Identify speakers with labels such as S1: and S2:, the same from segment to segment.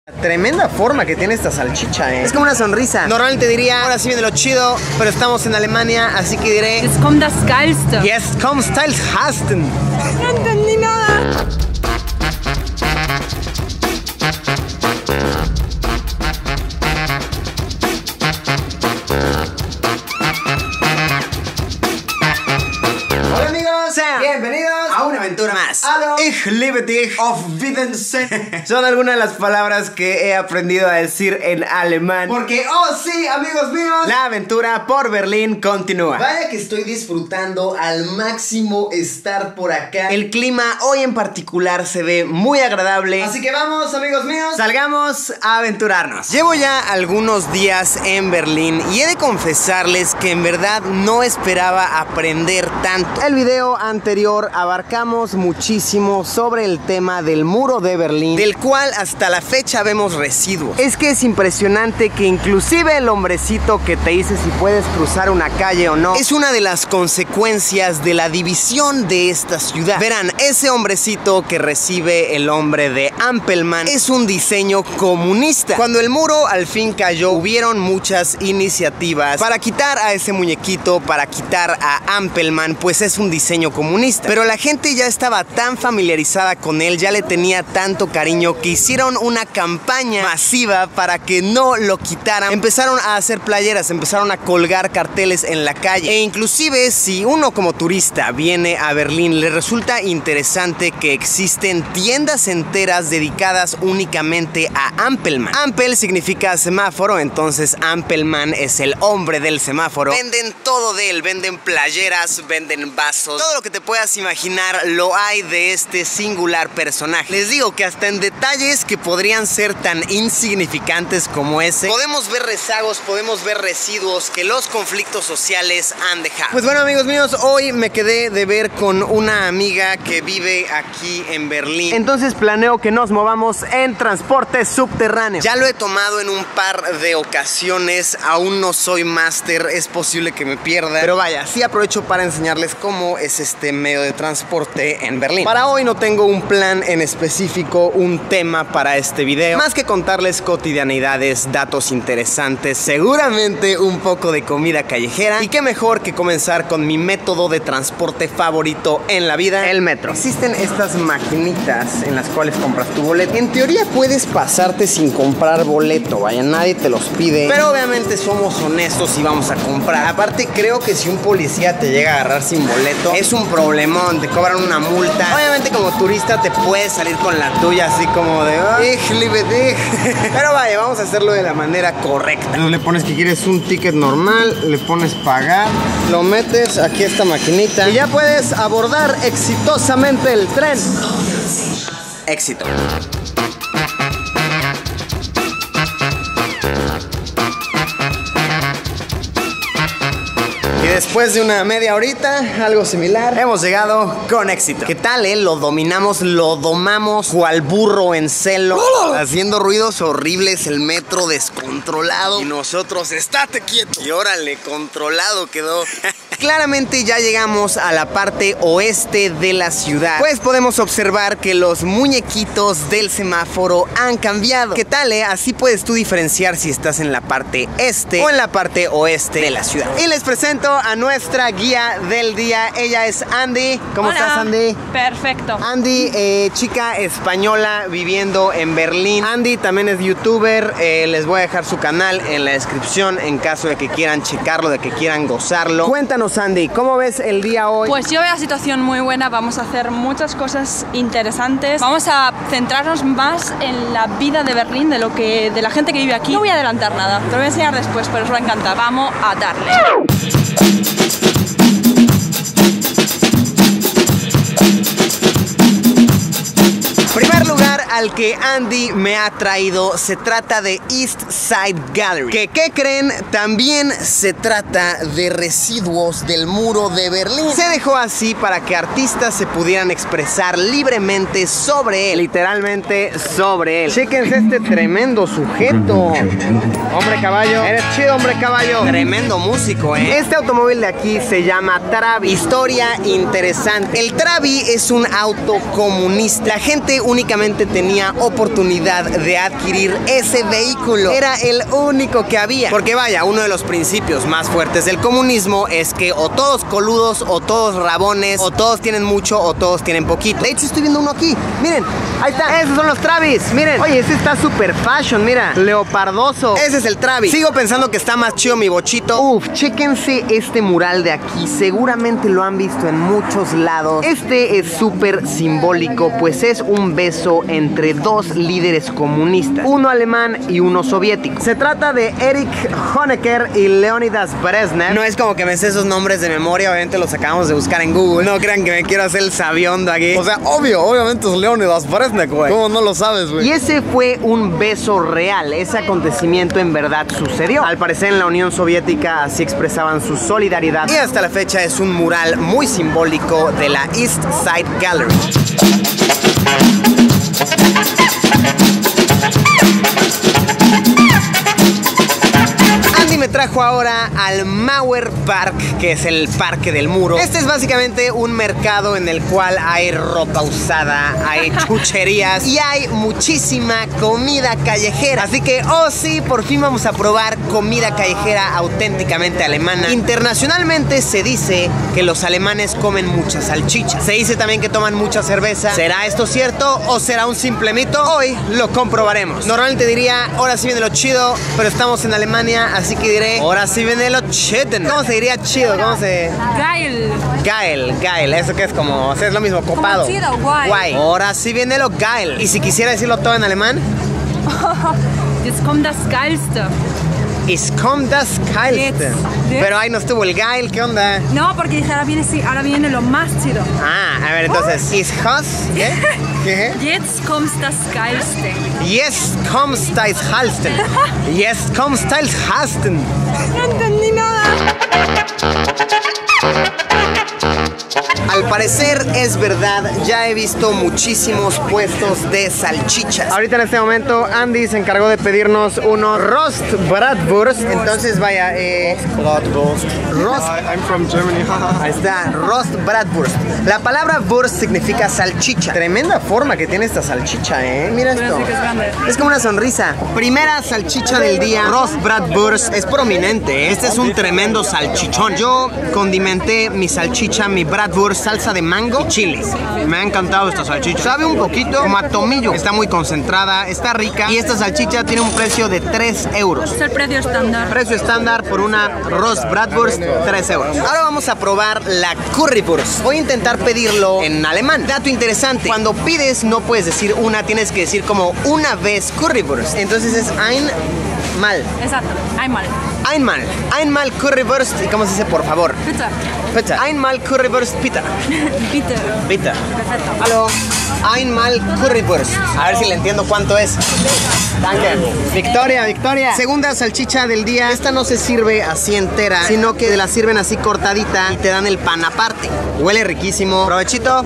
S1: Tremenda forma que tiene esta salchicha, Es como una sonrisa. Normalmente diría, ahora sí viene lo chido, pero estamos en Alemania, así que diré...
S2: Jetzt kommt das Geilste.
S1: Jetzt kommt das Geilste.
S2: No entendí nada.
S1: Hola amigos, bienvenidos a una aventura más. Hallo, ich liebe dich, auf Wiedersehen. Son algunas de las palabras que he aprendido a decir en alemán. Porque, oh sí, amigos míos, la aventura por Berlín continúa. Vaya que estoy disfrutando al máximo estar por acá. El clima hoy en particular se ve muy agradable. Así que vamos, amigos míos, salgamos a aventurarnos. Llevo ya algunos días en Berlín y he de confesarles que en verdad no esperaba aprender tanto. El video anterior abarcamos muchísimo sobre el tema del muro de Berlín, del cual hasta la fecha vemos residuos. Es que es impresionante que inclusive el hombrecito que te dice si puedes cruzar una calle o no es una de las consecuencias de la división de esta ciudad. Verán, ese hombrecito que recibe el nombre de Ampelman es un diseño comunista. Cuando el muro al fin cayó, hubieron muchas iniciativas para quitar a ese muñequito, para quitar a Ampelman, pues es un diseño comunista. Pero la gente ya estaba tan familiarizada con él, ya le tenía tanto cariño, que hicieron una campaña masiva para que no lo quitaran. Empezaron a hacer playeras, empezaron a colgar carteles en la calle. E inclusive si uno como turista viene a Berlín, le resulta interesante que existen tiendas enteras dedicadas únicamente a Ampelman. Ampel significa semáforo, entonces Ampelman es el hombre del semáforo. Venden todo de él, venden playeras, venden vasos, todo lo que te puedas imaginar lo hay de este singular personaje. Les digo que hasta en detalles que podrían ser tan insignificantes como ese, podemos ver rezagos, podemos ver residuos que los conflictos sociales han dejado. Pues bueno, amigos míos, hoy me quedé de ver con una amiga que vive aquí en Berlín. Entonces planeo que nos movamos en transporte subterráneo. Ya lo he tomado en un par de ocasiones, aún no soy máster, es posible que me pierda, pero vaya, sí aprovecho para enseñarles cómo es este medio de transporte en Berlín. Para hoy no tengo un plan en específico, un tema para este video, más que contarles cotidianidades, datos interesantes, seguramente un poco de comida callejera, y qué mejor que comenzar con mi método de transporte favorito en la vida, el metro. Existen estas maquinitas en las cuales compras tu boleto. En teoría puedes pasarte sin comprar boleto, vaya, nadie te los pide, pero obviamente somos honestos y vamos a comprar. Aparte, creo que si un policía te llega a agarrar sin boleto, es un problemón, te cobran una multa. Obviamente como turista te puedes salir con la tuya así como de ich liebe dich. Pero vaya, vamos a hacerlo de la manera correcta. Entonces le pones que quieres un ticket normal, le pones pagar, lo metes aquí a esta maquinita y ya puedes abordar exitosamente el tren. Éxito. Y después de una media horita, algo similar, hemos llegado con éxito. ¿Qué tal, Lo dominamos, lo domamos cual burro en celo, haciendo ruidos horribles, el metro descontrolado. Y nosotros, estate quieto. Y órale, controlado quedó. Claramente ya llegamos a la parte oeste de la ciudad, pues podemos observar que los muñequitos del semáforo han cambiado. ¿Qué tal, Así puedes tú diferenciar si estás en la parte este o en la parte oeste de la ciudad. Y les presento a nuestra guía del día. Ella es Andy. ¿Cómo estás, Andy?
S2: Perfecto.
S1: Andy, chica española viviendo en Berlín. Andy también es youtuber. Les voy a dejar su canal en la descripción en caso de que quieran checarlo, de que quieran gozarlo. Cuéntanos, Andy, ¿cómo ves el día hoy?
S2: Pues yo veo la situación muy buena. Vamos a hacer muchas cosas interesantes. Vamos a centrarnos más en la vida de Berlín, de la gente que vive aquí. No voy a adelantar nada, te lo voy a enseñar después, pero os va a encantar. Vamos a darle.
S1: Primer lugar al que Andy me ha traído se trata de East Side Gallery, que ¿qué creen? También se trata de residuos del muro de Berlín. Se dejó así para que artistas se pudieran expresar libremente sobre él, literalmente sobre él. Chéquense este tremendo sujeto. Hombre caballo, eres chido, hombre caballo. Tremendo músico, Este automóvil de aquí se llama Trabi. Historia interesante. El Trabi es un auto comunista. La gente únicamente tenía tenía oportunidad de adquirir ese vehículo. Era el único que había. Porque vaya, uno de los principios más fuertes del comunismo es que o todos coludos, o todos rabones, o todos tienen mucho, o todos tienen poquito. De hecho, estoy viendo uno aquí. Miren, ahí está. Esos son los Travis. Miren. Oye, este está super fashion, mira. Leopardoso. Ese es el Travis. Sigo pensando que está más chido mi bochito. Uf, chéquense este mural de aquí. Seguramente lo han visto en muchos lados. Este es súper simbólico, pues es un beso entre dos líderes comunistas, uno alemán y uno soviético. Se trata de Erich Honecker y Leonidas Brezhnev. No es como que me sé esos nombres de memoria, obviamente los acabamos de buscar en Google. No crean que me quiero hacer el sabiondo aquí. O sea, obviamente es Leonidas Brezhnev, güey. ¿Cómo no lo sabes, güey? Y ese fue un beso real. Ese acontecimiento en verdad sucedió. Al parecer en la Unión Soviética así expresaban su solidaridad. Y hasta la fecha es un mural muy simbólico de la East Side Gallery. Me trajo ahora al Mauer Park, que es el parque del muro. Este es básicamente un mercado en el cual hay ropa usada, hay chucherías y hay muchísima comida callejera. Así que, oh sí, por fin vamos a probar comida callejera auténticamente alemana. Internacionalmente se dice que los alemanes comen mucha salchicha. Se dice también que toman mucha cerveza. ¿Será esto cierto o será un simple mito? Hoy lo comprobaremos. Normalmente diría, ahora sí viene lo chido, pero estamos en Alemania, así que diré, ahora sí viene lo chido. ¿Cómo se diría chido? ¿Cómo se...?
S2: Geil.
S1: Geil, geil. ¿Eso qué es? Como, o sea, es lo mismo, copado.
S2: Como chido, guay.
S1: Guay. Ahora sí viene lo geil. ¿Y si quisiera decirlo todo en alemán?
S2: Jetzt kommt das Geilste.
S1: Es kommt das Geilste. Pero ahí no estuvo el geil, ¿qué onda?
S2: No, porque dije, ahora viene lo más chido.
S1: Ah, a ver, entonces, is has, ¿qué? ¿Qué?
S2: Jetzt kommt das Geilste.
S1: Jetzt kommt das Halsten. Jetzt kommt das Halsten.
S2: No entendí nada.
S1: Al parecer es verdad, ya he visto muchísimos puestos de salchichas. Ahorita en este momento Andy se encargó de pedirnos unos Rost Bratwurst. Entonces vaya,
S3: Bratwurst.
S1: Rost.
S3: I'm from Germany.
S1: Ahí está, Rost Bratwurst. La palabra Wurst significa salchicha. Tremenda forma que tiene esta salchicha, mira esto. Es como una sonrisa. Primera salchicha del día, Rost Bratwurst. Es prominente, Este es un tremendo salchichón. Yo condimenté mi salchicha, mi Bratwurst, salsa de mango y chiles. Me ha encantado esta salchicha. Sabe un poquito como a tomillo. Está muy concentrada, está rica. Y esta salchicha tiene un precio de 3 euros.
S2: Es el precio estándar.
S1: Precio estándar por una Rost Bratwurst, 3 euros. Ahora vamos a probar la Currywurst. Voy a intentar pedirlo en alemán. Dato interesante, cuando pides no puedes decir una, tienes que decir como una vez Currywurst. Entonces es einmal.
S2: Exacto, einmal.
S1: Einmal. Einmal Currywurst. ¿Y cómo se dice por favor?
S2: Bitte.
S1: Bitte. Einmal Currywurst, bitte.
S2: Bitte.
S1: Bitte.
S2: Perfecto.
S1: Hallo. Einmal Currywurst. A ver si le entiendo cuánto es. Danke. Victoria, Victoria. Segunda salchicha del día. Esta no se sirve así entera, sino que la sirven así cortadita y te dan el pan aparte. Huele riquísimo. Provechito.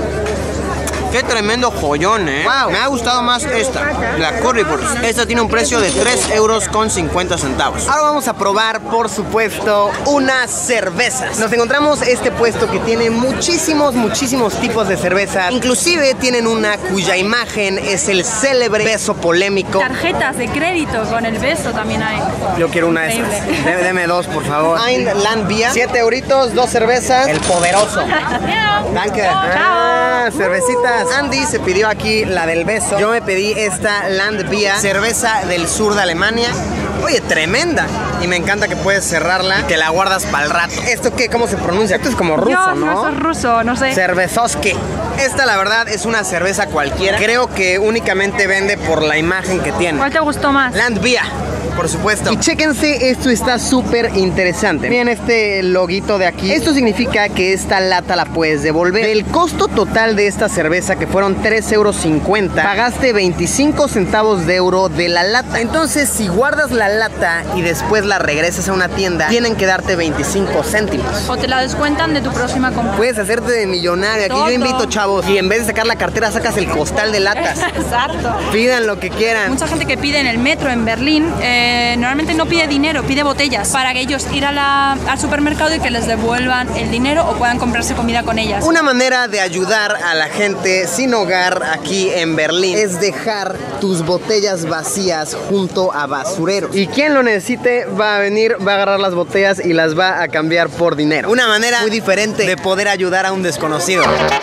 S1: Qué tremendo joyón, Wow. Me ha gustado más esta, la Currywurst. Esta tiene un precio de 3 euros con 50 centavos. Ahora vamos a probar, por supuesto, unas cervezas. Nos encontramos este puesto que tiene muchísimos tipos de cervezas. Inclusive tienen una cuya imagen es el célebre beso polémico.
S2: Tarjetas de crédito con el beso también hay.
S1: Yo quiero una de esas. Deme dos, por favor. Ein Landbier, 7 euritos, 2 cervezas. El poderoso. Danke. Ah, cervecitas. Andy se pidió aquí la del beso. Yo me pedí esta Landbier, cerveza del sur de Alemania. Oye, tremenda. Y me encanta que puedes cerrarla y te la guardas para el rato. ¿Esto qué? ¿Cómo se pronuncia? Esto es como ruso, ¿no?
S2: No, es ruso, no sé.
S1: Cervezoski. Esta, la verdad, es una cerveza cualquiera. Creo que únicamente vende por la imagen que tiene.
S2: ¿Cuál te gustó más?
S1: Landbier. Por supuesto. Y chéquense, esto está súper interesante. Miren este loguito de aquí. Esto significa que esta lata la puedes devolver. El costo total de esta cerveza, que fueron 3,50 euros, pagaste 25 centavos de euro de la lata. Entonces, si guardas la lata y después la regresas a una tienda, tienen que darte 25 céntimos.
S2: O te la descuentan de tu próxima compra.
S1: Puedes hacerte de millonario. Aquí yo invito, chavos, y en vez de sacar la cartera, sacas el costal de latas.
S2: Exacto.
S1: Pidan lo que quieran.
S2: Mucha gente que pide en el metro en Berlín normalmente no pide dinero, pide botellas para que ellos ir al supermercado y que les devuelvan el dinero o puedan comprarse comida con ellas.
S1: Una manera de ayudar a la gente sin hogar aquí en Berlín es dejar tus botellas vacías junto a basureros. Y quien lo necesite va a venir, va a agarrar las botellas y las va a cambiar por dinero. Una manera muy diferente de poder ayudar a un desconocido.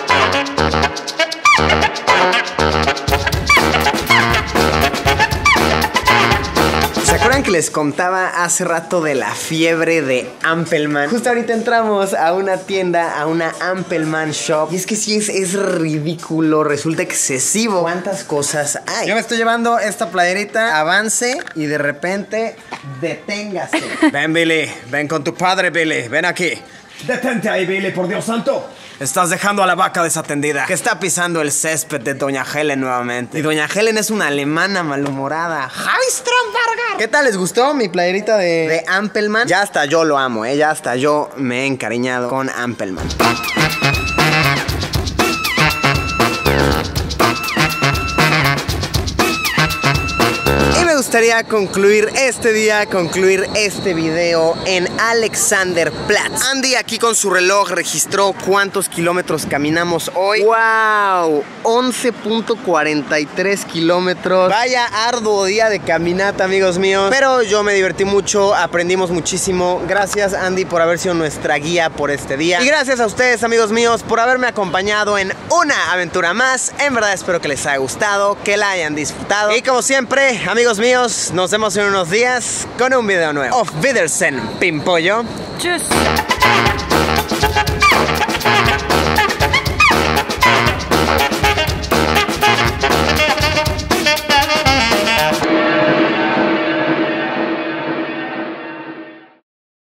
S1: ¿Se acuerdan que les contaba hace rato de la fiebre de Ampelman? Justo ahorita entramos a una tienda, a una Ampelman shop. Y es que sí, es ridículo, resulta excesivo cuántas cosas hay. Yo me estoy llevando esta playerita, avance y de repente deténgase. Ven, Billy, ven con tu padre, Billy, ven aquí. Detente ahí, Billy, por Dios santo. Estás dejando a la vaca desatendida, que está pisando el césped de Doña Helen nuevamente. Y Doña Helen es una alemana malhumorada. ¡Javi Stromberger! ¿Qué tal? ¿Les gustó mi playerita de Ampelman? Ya hasta yo lo amo, ya hasta yo me he encariñado con Ampelman. Me gustaría concluir este día, concluir este video en Alexanderplatz. Andy aquí con su reloj registró cuántos kilómetros caminamos hoy. ¡Wow! 11.43 kilómetros. Vaya arduo día de caminata, amigos míos. Pero yo me divertí mucho, aprendimos muchísimo. Gracias, Andy, por haber sido nuestra guía por este día. Y gracias a ustedes, amigos míos, por haberme acompañado en una aventura más. En verdad espero que les haya gustado, que la hayan disfrutado. Y como siempre, amigos míos, nos vemos en unos días con un video nuevo. Auf Wiedersehen, Pimpollo.
S2: Tschüss.